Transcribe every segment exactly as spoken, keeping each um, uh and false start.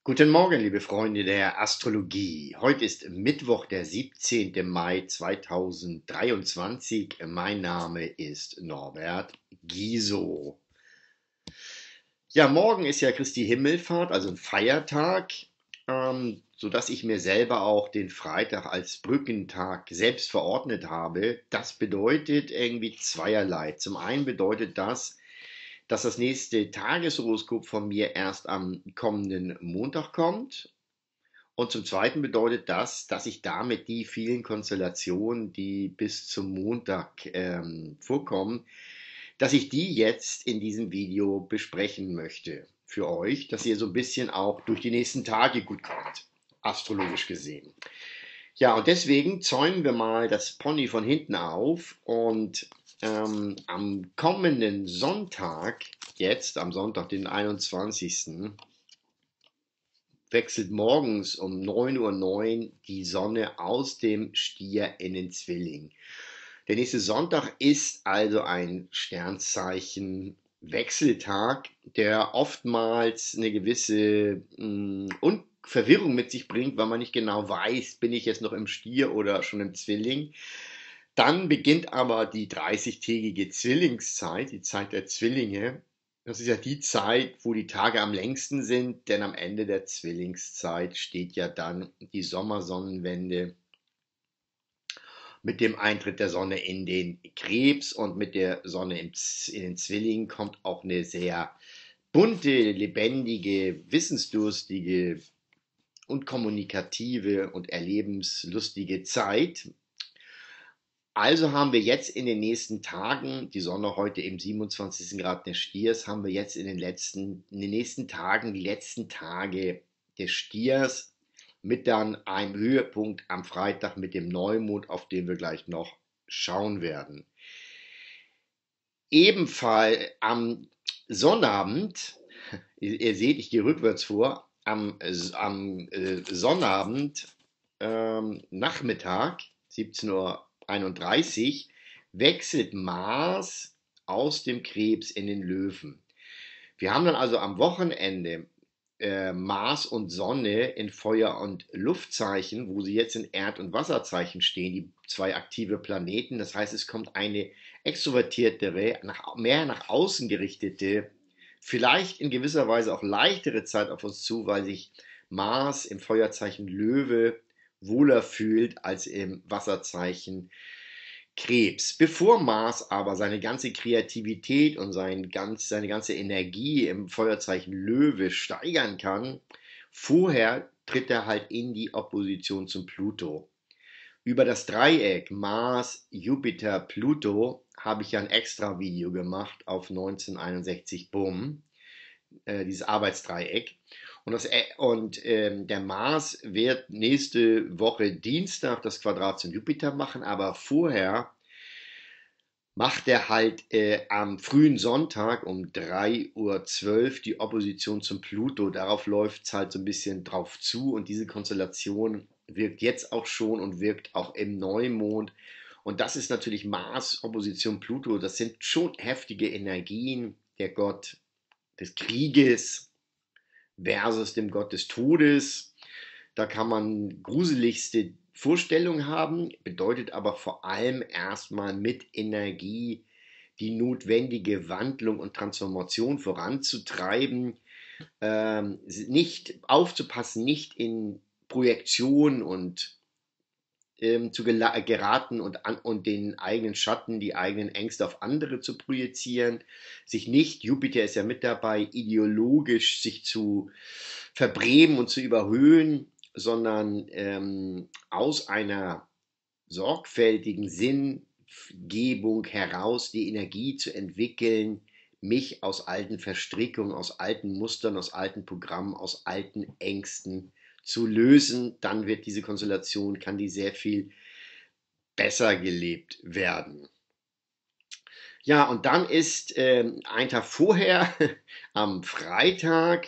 Guten Morgen, liebe Freunde der Astrologie. Heute ist Mittwoch, der siebzehnte Mai zweitausenddreiundzwanzig. Mein Name ist Norbert Giso. Ja, morgen ist ja Christi Himmelfahrt, also ein Feiertag, ähm, sodass ich mir selber auch den Freitag als Brückentag selbst verordnet habe. Das bedeutet irgendwie zweierlei. Zum einen bedeutet das, dass das nächste Tageshoroskop von mir erst am kommenden Montag kommt. Und zum Zweiten bedeutet das, dass ich damit die vielen Konstellationen, die bis zum Montag ähm, vorkommen, dass ich die jetzt in diesem Video besprechen möchte für euch, dass ihr so ein bisschen auch durch die nächsten Tage gut kommt, astrologisch gesehen. Ja, und deswegen zäumen wir mal das Pony von hinten auf und ähm, am kommenden Sonntag, jetzt am Sonntag, den einundzwanzigsten wechselt morgens um neun Uhr neun die Sonne aus dem Stier in den Zwilling. Der nächste Sonntag ist also ein Sternzeichen Wechseltag, der oftmals eine gewisse mh, Verwirrung mit sich bringt, weil man nicht genau weiß, bin ich jetzt noch im Stier oder schon im Zwilling. Dann beginnt aber die dreißigtägige Zwillingszeit, die Zeit der Zwillinge. Das ist ja die Zeit, wo die Tage am längsten sind, denn am Ende der Zwillingszeit steht ja dann die Sommersonnenwende mit dem Eintritt der Sonne in den Krebs, und mit der Sonne in den Zwillingen kommt auch eine sehr bunte, lebendige, wissensdurstige und kommunikative und erlebenslustige Zeit. Also haben wir jetzt in den nächsten Tagen, die Sonne heute im siebenundzwanzigsten Grad des Stiers, haben wir jetzt in den letzten, in den nächsten Tagen, die letzten Tage des Stiers, mit dann einem Höhepunkt am Freitag mit dem Neumond, auf den wir gleich noch schauen werden. Ebenfalls am Sonnabend, ihr, ihr seht, ich gehe rückwärts vor, am, am äh, Sonnabend, ähm, Nachmittag, siebzehn Uhr einunddreißig, wechselt Mars aus dem Krebs in den Löwen. Wir haben dann also am Wochenende äh, Mars und Sonne in Feuer- und Luftzeichen, wo sie jetzt in Erd- und Wasserzeichen stehen, die zwei aktive Planeten. Das heißt, es kommt eine extrovertiertere, nach, mehr nach außen gerichtete, vielleicht in gewisser Weise auch leichtere Zeit auf uns zu, weil sich Mars im Feuerzeichen Löwe wohler fühlt als im Wasserzeichen Krebs. Bevor Mars aber seine ganze Kreativität und sein ganz, seine ganze Energie im Feuerzeichen Löwe steigern kann, vorher tritt er halt in die Opposition zum Pluto. Über das Dreieck Mars, Jupiter, Pluto habe ich ja ein extra Video gemacht auf neunzehnhunderteinundsechzig Boom, äh, dieses Arbeitsdreieck. Und, das, und ähm, der Mars wird nächste Woche Dienstag das Quadrat zum Jupiter machen, aber vorher macht er halt äh, am frühen Sonntag um drei Uhr zwölf die Opposition zum Pluto. Darauf läuft es halt so ein bisschen drauf zu, und diese Konstellation wirkt jetzt auch schon und wirkt auch im Neumond. Und das ist natürlich Mars, Opposition Pluto. Das sind schon heftige Energien. Der Gott des Krieges versus dem Gott des Todes. Da kann man gruseligste Vorstellungen haben, bedeutet aber vor allem erstmal mit Energie die notwendige Wandlung und Transformation voranzutreiben, ähm, nicht aufzupassen, nicht in Projektion und ähm, zu geraten und, an, und den eigenen Schatten, die eigenen Ängste auf andere zu projizieren, sich nicht, Jupiter ist ja mit dabei, ideologisch sich zu verbremen und zu überhöhen, sondern ähm, aus einer sorgfältigen Sinngebung heraus die Energie zu entwickeln, mich aus alten Verstrickungen, aus alten Mustern, aus alten Programmen, aus alten Ängsten zu lösen. Dann wird diese Konstellation, kann die sehr viel besser gelebt werden. Ja, und dann ist ähm, ein Tag vorher, am Freitag,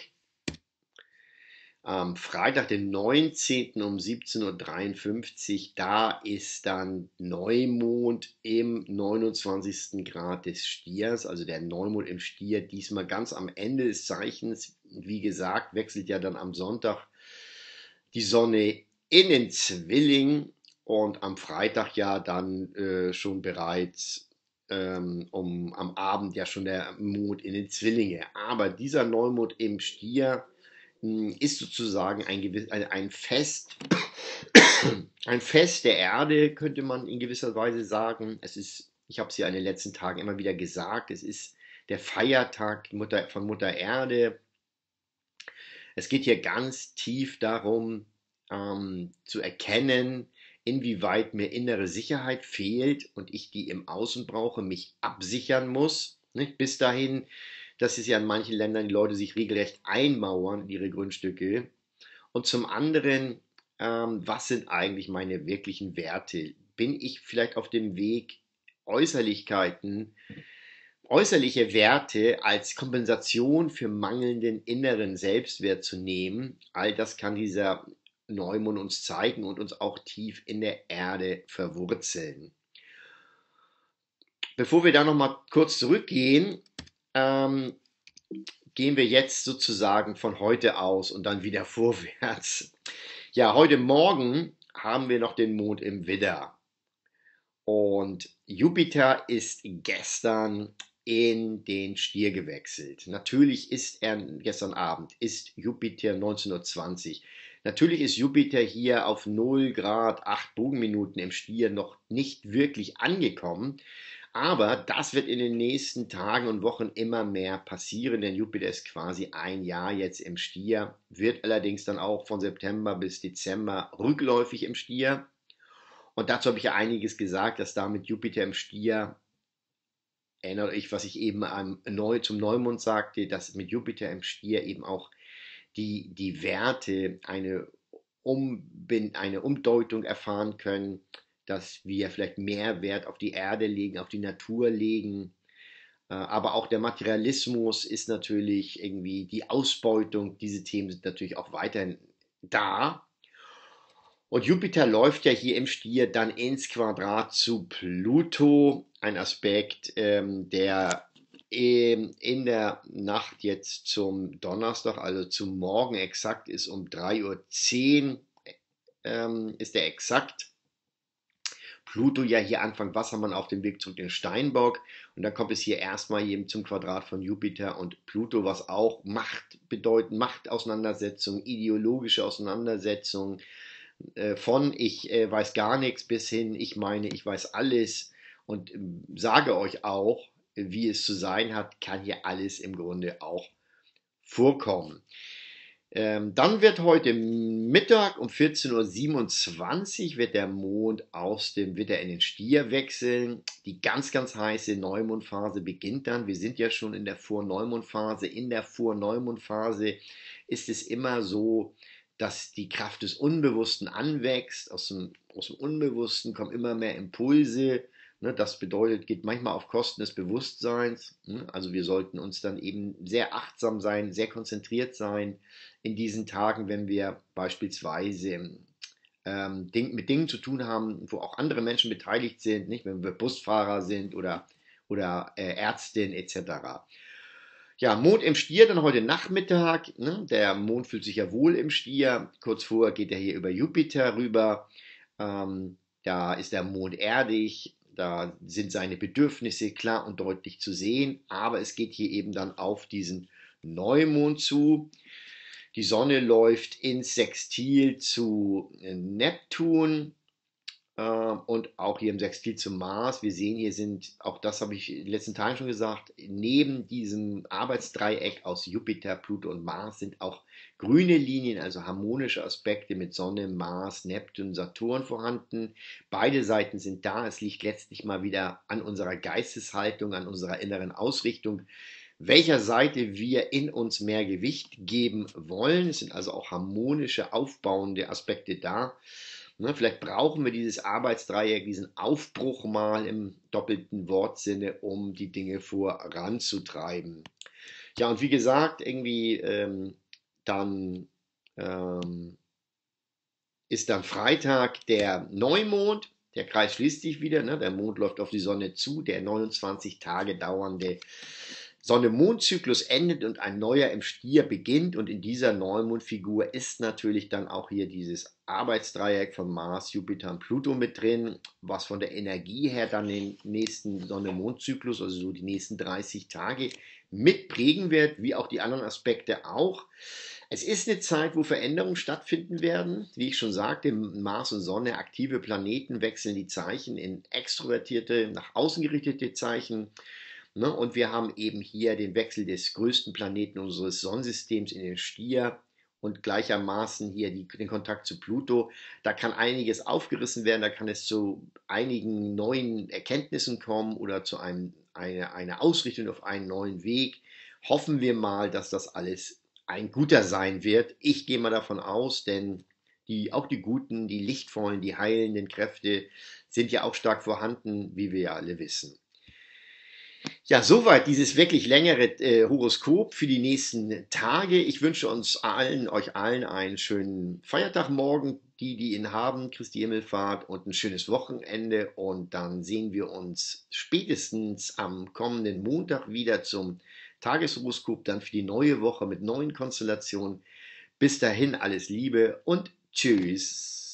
am Freitag, den neunzehnten um siebzehn Uhr dreiundfünfzig, da ist dann Neumond im neunundzwanzigsten Grad des Stiers, also der Neumond im Stier, diesmal ganz am Ende des Zeichens, wie gesagt, wechselt ja dann am Sonntag die Sonne in den Zwilling und am Freitag ja dann äh, schon bereits ähm, um, am Abend ja schon der Mond in den Zwillinge. Aber dieser Neumond im Stier mh, ist sozusagen ein, gewiss, ein, ein Fest, ein Fest der Erde, könnte man in gewisser Weise sagen. Es ist, ich habe es ja in den letzten Tagen immer wieder gesagt, es ist der Feiertag Mutter, von Mutter Erde. Es geht hier ganz tief darum, ähm, zu erkennen, inwieweit mir innere Sicherheit fehlt und ich die im Außen brauche, mich absichern muss. Nicht? Bis dahin, dass es ja in manchen Ländern die Leute sich regelrecht einmauern in ihre Grundstücke. Und zum anderen, ähm, was sind eigentlich meine wirklichen Werte? Bin ich vielleicht auf dem Weg, Äußerlichkeiten äußerliche Werte als Kompensation für mangelnden inneren Selbstwert zu nehmen, all das kann dieser Neumond uns zeigen und uns auch tief in der Erde verwurzeln. Bevor wir da nochmal kurz zurückgehen, ähm, gehen wir jetzt sozusagen von heute aus und dann wieder vorwärts. Ja, heute Morgen haben wir noch den Mond im Widder. Und Jupiter ist gestern in den Stier gewechselt. Natürlich ist er gestern Abend, ist Jupiter neunzehn Uhr zwanzig. Natürlich ist Jupiter hier auf null Grad acht Bogenminuten im Stier noch nicht wirklich angekommen. Aber das wird in den nächsten Tagen und Wochen immer mehr passieren, denn Jupiter ist quasi ein Jahr jetzt im Stier, wird allerdings dann auch von September bis Dezember rückläufig im Stier. Und dazu habe ich ja einiges gesagt, dass damit Jupiter im Stier, erinnere ich, was ich eben am Neu, zum Neumond sagte, dass mit Jupiter im Stier eben auch die, die Werte eine, Umbind, eine Umdeutung erfahren können, dass wir vielleicht mehr Wert auf die Erde legen, auf die Natur legen. Aber auch der Materialismus ist natürlich irgendwie die Ausbeutung. Diese Themen sind natürlich auch weiterhin da. Und Jupiter läuft ja hier im Stier dann ins Quadrat zu Pluto, ein Aspekt, ähm, der ähm, in der Nacht jetzt zum Donnerstag, also zum Morgen exakt ist, um drei Uhr zehn ähm, ist der exakt. Pluto ja hier Anfang Wassermann auf dem Weg zurück in Steinbock und dann kommt es hier erstmal eben zum Quadrat von Jupiter und Pluto, was auch Macht bedeutet, Machtauseinandersetzung, ideologische Auseinandersetzung, von ich äh, weiß gar nichts bis hin, ich meine, ich weiß alles und ähm, sage euch auch, wie es zu sein hat, kann hier alles im Grunde auch vorkommen. Ähm, dann wird heute Mittag um vierzehn Uhr siebenundzwanzig wird der Mond aus dem Widder in den Stier wechseln. Die ganz, ganz heiße Neumondphase beginnt dann. Wir sind ja schon in der Vorneumondphase. In der Vorneumondphase ist es immer so, dass die Kraft des Unbewussten anwächst. Aus dem, aus dem Unbewussten kommen immer mehr Impulse. Ne, das bedeutet, geht manchmal auf Kosten des Bewusstseins. Ne, also wir sollten uns dann eben sehr achtsam sein, sehr konzentriert sein in diesen Tagen, wenn wir beispielsweise ähm, Ding, mit Dingen zu tun haben, wo auch andere Menschen beteiligt sind, nicht? Wenn wir Busfahrer sind oder, oder äh, Ärztin et cetera. Ja, Mond im Stier dann heute Nachmittag. Ne? Der Mond fühlt sich ja wohl im Stier. Kurz vorher geht er hier über Jupiter rüber. Ähm, da ist der Mond erdig. Da sind seine Bedürfnisse klar und deutlich zu sehen. Aber es geht hier eben dann auf diesen Neumond zu. Die Sonne läuft ins Sextil zu Neptun äh, und auch hier im Sextil zum Mars. Wir sehen, hier sind, auch das habe ich in den letzten Tagen schon gesagt, neben diesem Arbeitsdreieck aus Jupiter, Pluto und Mars sind auch grüne Linien, also harmonische Aspekte mit Sonne, Mars, Neptun, Saturn vorhanden. Beide Seiten sind da. Es liegt letztlich mal wieder an unserer Geisteshaltung, an unserer inneren Ausrichtung, welcher Seite wir in uns mehr Gewicht geben wollen. Es sind also auch harmonische, aufbauende Aspekte da. Ne, vielleicht brauchen wir dieses Arbeitsdreieck, diesen Aufbruch mal im doppelten Wortsinne, um die Dinge voranzutreiben. Ja, und wie gesagt, irgendwie ähm, dann ähm, ist dann Freitag der Neumond. Der Kreis schließt sich wieder. Ne? Der Mond läuft auf die Sonne zu. Der neunundzwanzig Tage dauernde Sonne-Mond-Zyklus endet und ein neuer im Stier beginnt. Und in dieser Neumondfigur ist natürlich dann auch hier dieses Arbeitsdreieck von Mars, Jupiter und Pluto mit drin, was von der Energie her dann den nächsten Sonne-Mond-Zyklus, also so die nächsten dreißig Tage, mitprägen wird, wie auch die anderen Aspekte auch. Es ist eine Zeit, wo Veränderungen stattfinden werden. Wie ich schon sagte, Mars und Sonne, aktive Planeten, wechseln die Zeichen in extrovertierte, nach außen gerichtete Zeichen. Ne? Und wir haben eben hier den Wechsel des größten Planeten unseres Sonnensystems in den Stier und gleichermaßen hier die, den Kontakt zu Pluto. Da kann einiges aufgerissen werden, da kann es zu einigen neuen Erkenntnissen kommen oder zu einem, eine, eine Ausrichtung auf einen neuen Weg. Hoffen wir mal, dass das alles ein guter sein wird. Ich gehe mal davon aus, denn die, auch die guten, die lichtvollen, die heilenden Kräfte sind ja auch stark vorhanden, wie wir ja alle wissen. Ja, soweit dieses wirklich längere äh, Horoskop für die nächsten Tage. Ich wünsche uns allen, euch allen einen schönen Feiertag morgen, die, die ihn haben, Christi Himmelfahrt und ein schönes Wochenende. Und dann sehen wir uns spätestens am kommenden Montag wieder zum Tageshoroskop, dann für die neue Woche mit neuen Konstellationen. Bis dahin alles Liebe und Tschüss.